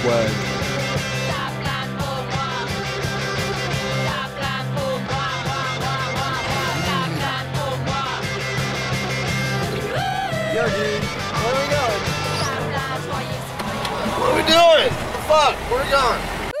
word. Yo, dude, where are we going? What are we doing? Fuck, where are we going?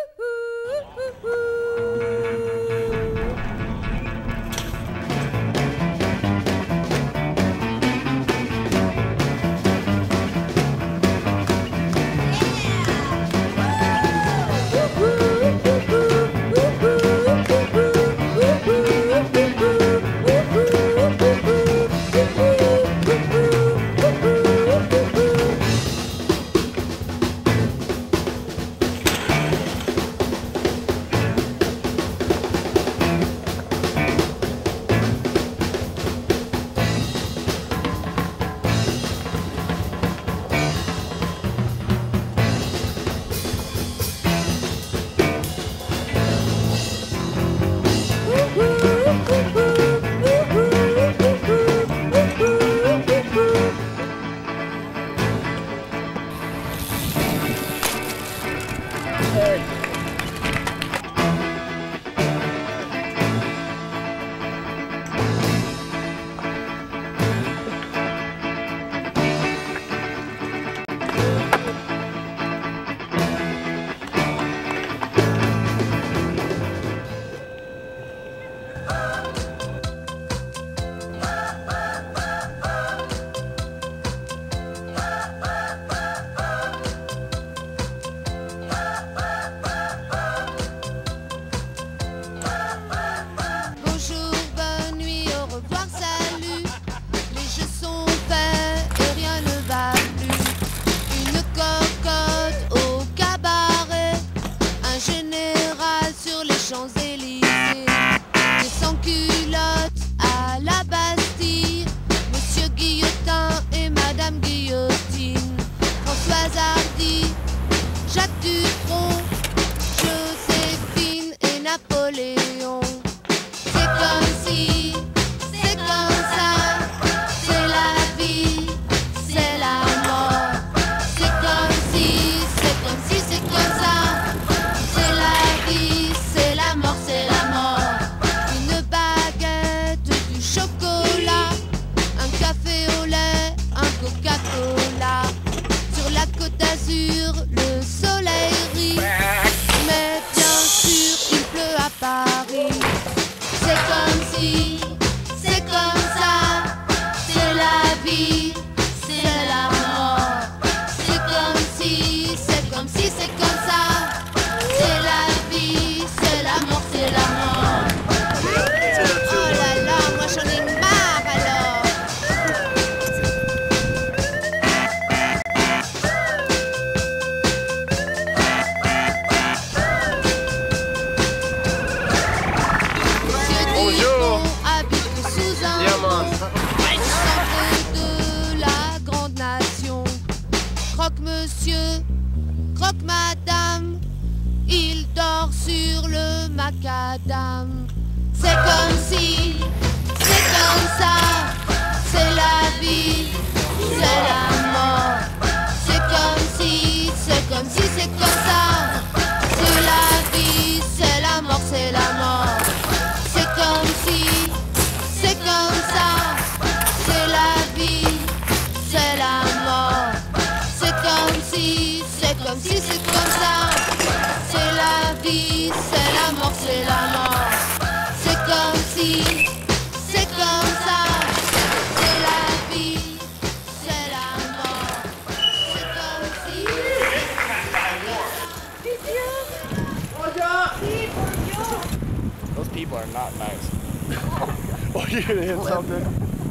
You gonna hit something?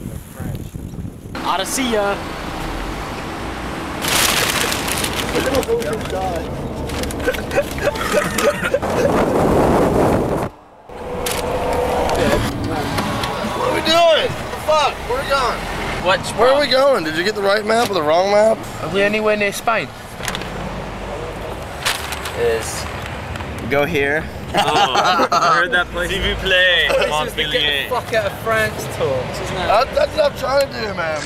Odyssey. What are we doing? Fuck, where are we going? Where are we going? Did you get the right map or the wrong map? Are we anywhere near Spain? Is go here. Oh, I heard that place. S'il vous plaît, This is the get the fuck out of France talks, isn't it? That's what I'm trying to do, man.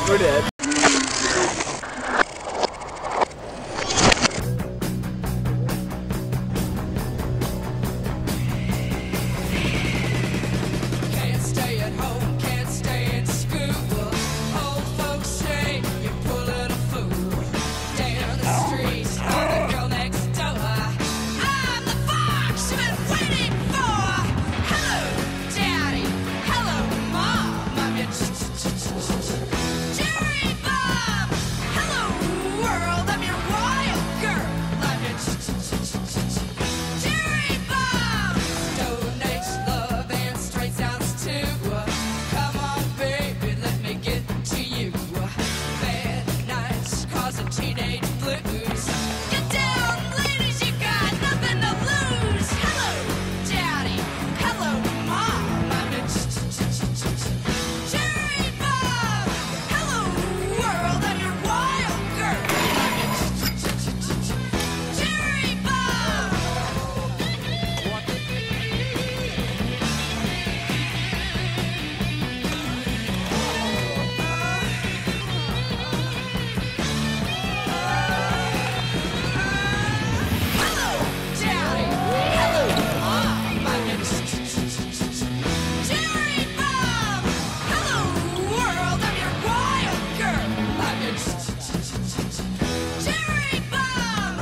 We're dead. Can't stay at home, can't stay in school. Old folks say you're pulling a fool. Down the street, on the girl next door. I'm the fox you've been waiting for. Hello, Daddy. Hello, Mom. I'm your Jerry Bob. Hello, world. I'm your wild girl. I'm your Jerry Bob. Donates love and straight sounds too. Come on, baby, let me get to you. Bad nights causing teenage blues. Get down, ladies, you got nothing to lose. Hello, Daddy. Hello, Mom. I'm your Jerry Bob. Hello, world. I'm your wild girl. I'm your Jerry Bob. Hello, Daddy. Hello, Mom. I'm your Jerry Bob. Hello, world. I'm your wild girl. I'm your Jerry Bob.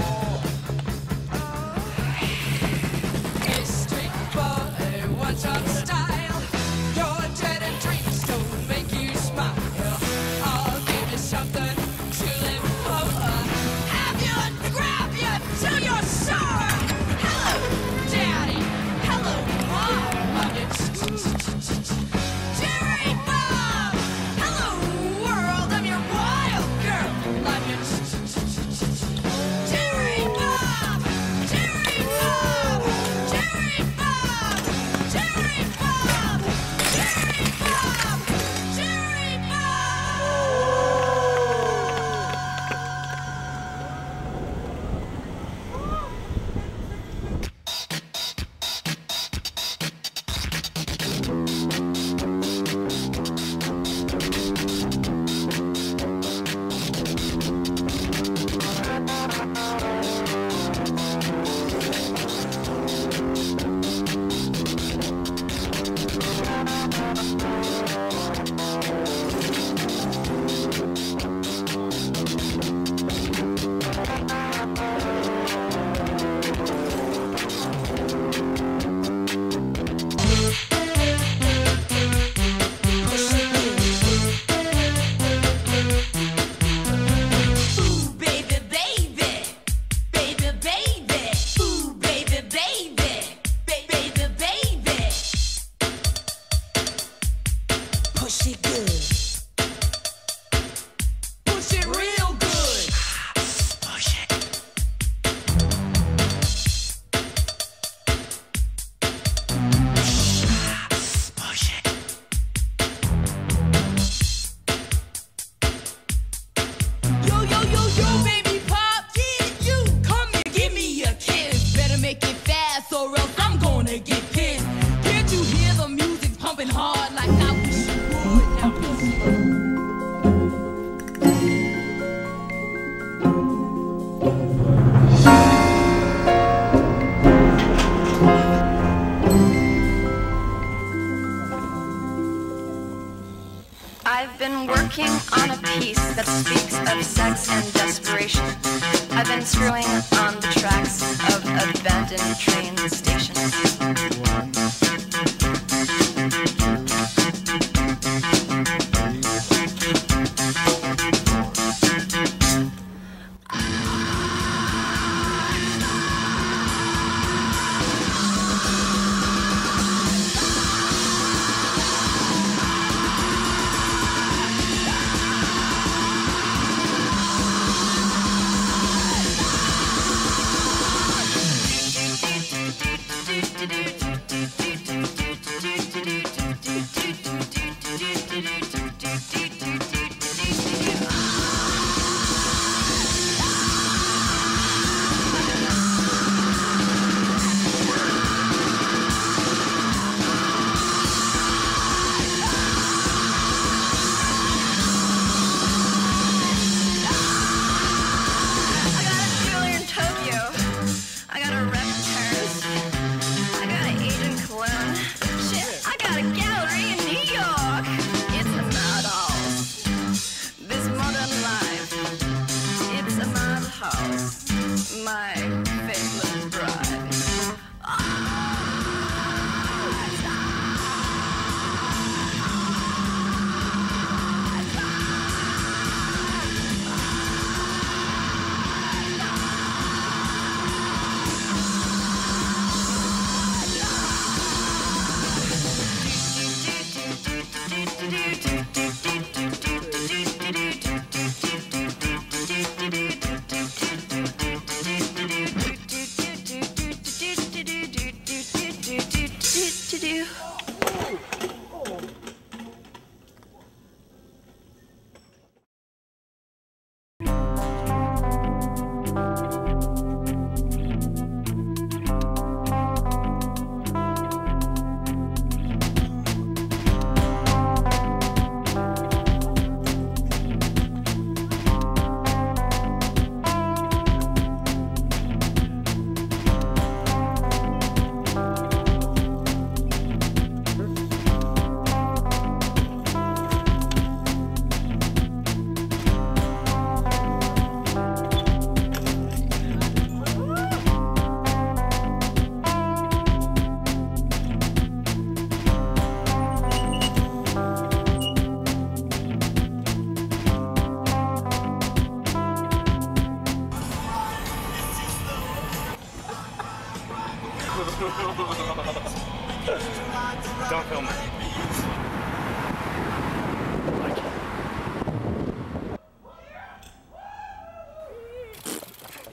Hey, street boy, what's on style? Your dead and dreams don't make you smile. I'll give you something to live for. Have you and grab you till you're sore. Hello, Daddy. Hello, Mom. I'm your Jerry Bob. Hello, world. I'm your wild girl. I'm your Jerry Bob. Jerry Bob. Jerry Bob. Jerry Bob. Jerry Bob. Jerry Ooh, baby, baby. Baby, baby. Ooh, baby, baby. Baby, baby. Push it good. Push it real good. Push it. Push it. Yo, yo, yo, yo, baby pop, yeah, you come and give me a kiss. Better make it fast or else I'm gonna get pissed. Can't you hear the music pumping hard like I wish you would? Now push it. I've been working on a piece that speaks of sex and desperation. I've been screwing on the tracks of abandoned train stations.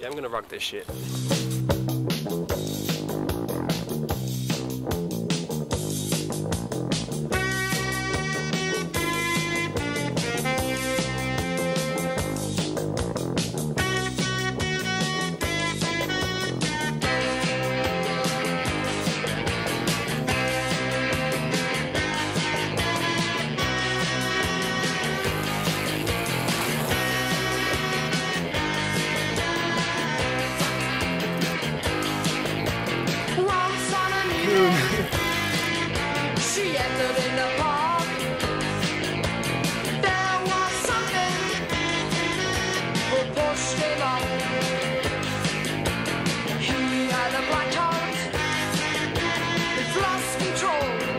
I'm gonna rock this shit. She entered in the park. There was something who pushed him up. He had a black heart. He's lost control.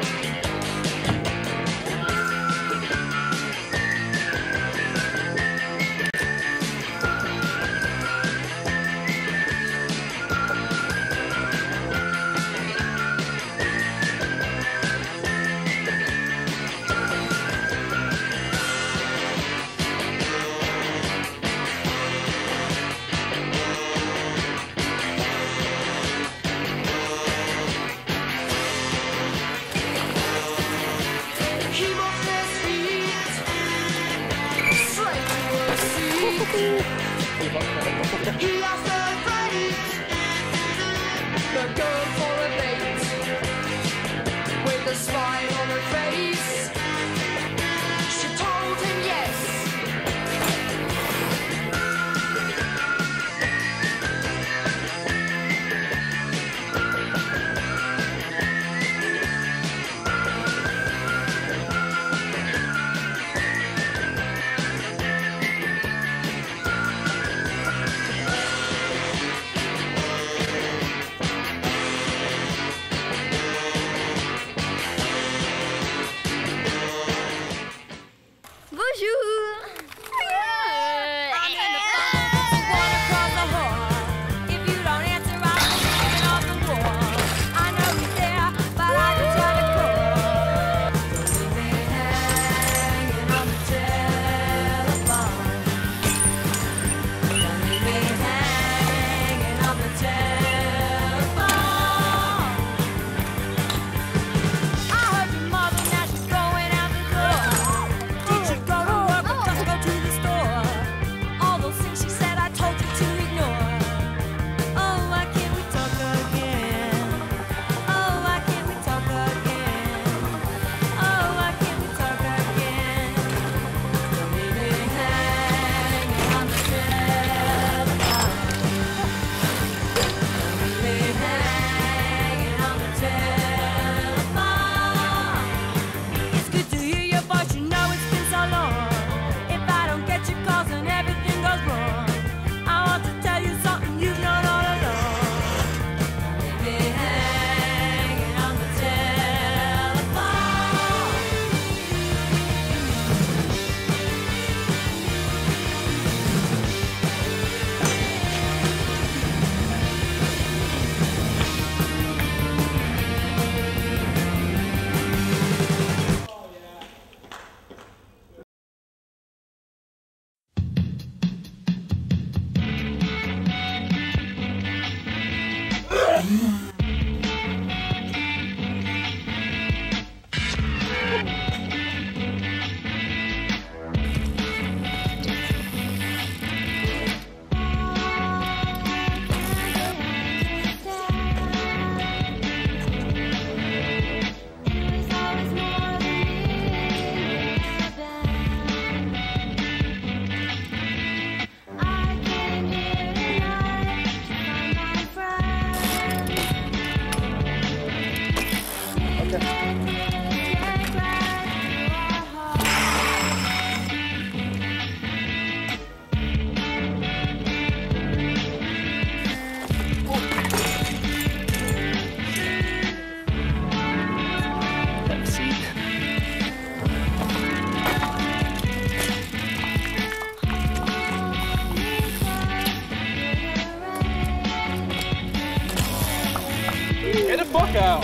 He asked her friends, the girl for a date, with a smile on her face. She told him yes. fuck out.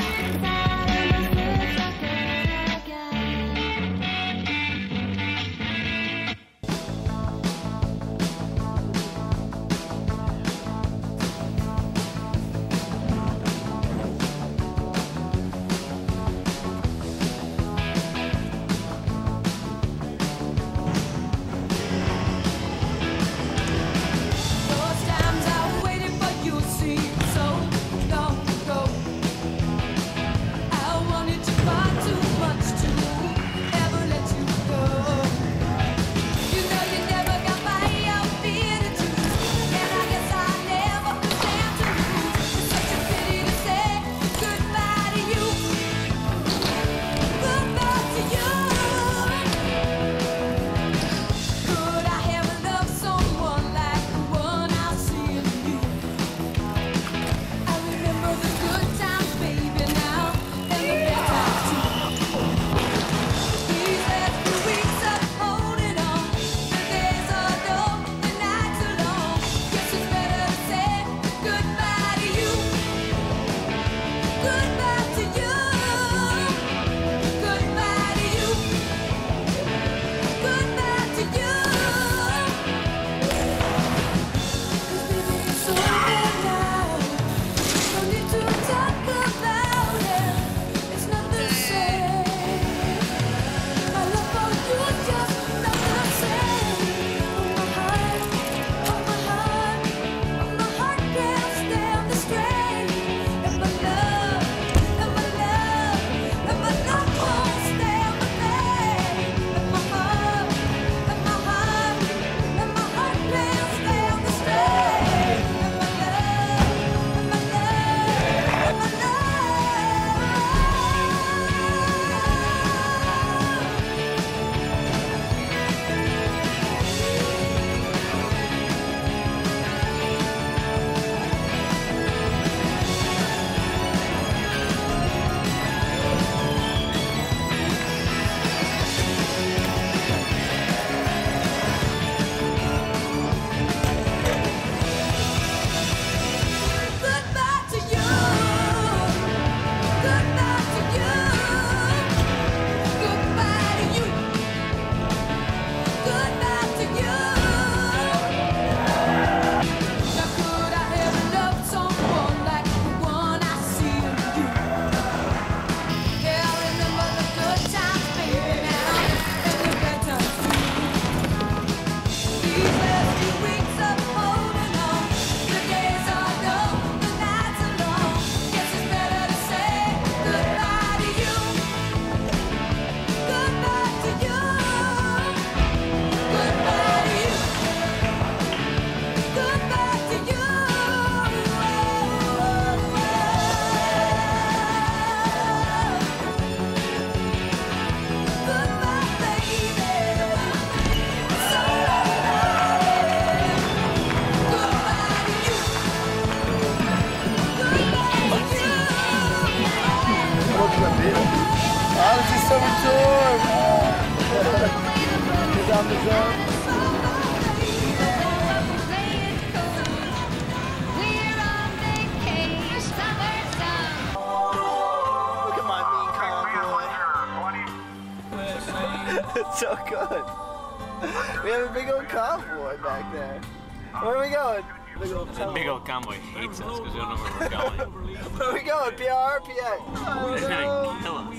It's so good. We have a big old convoy back there. Where are we going? Big old convoy hates us because we don't know where we're going. Where are we going? PR or PA? They're gonna kill us.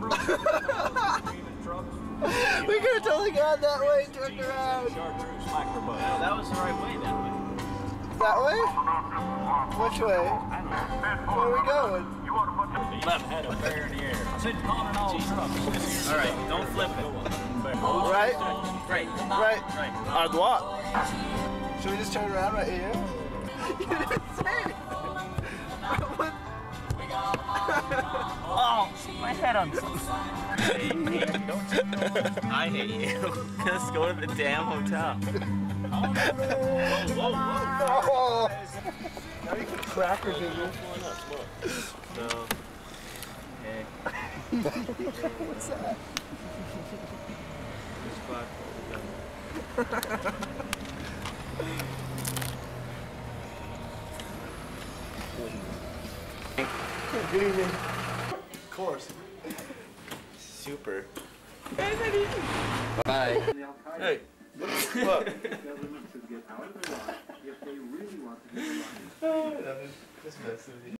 We could have totally gone that way and turned around. No, that was the right way that way. That way? Which way? I don't know. Where are we going? Left head up there in the air. Alright, don't flip it. Right? Right. Right. Right. À droite. Should we just turn around right here? You didn't say it. Oh, my head on. I hate you. Let's go to the damn hotel. Whoa. Oh. Now you put crackers in there. So, hey. What's that? Good evening. Of course. Super. Bye. Hey, look. Government should get out of Iraq if they really want to get Iraq. I'm just messing with you.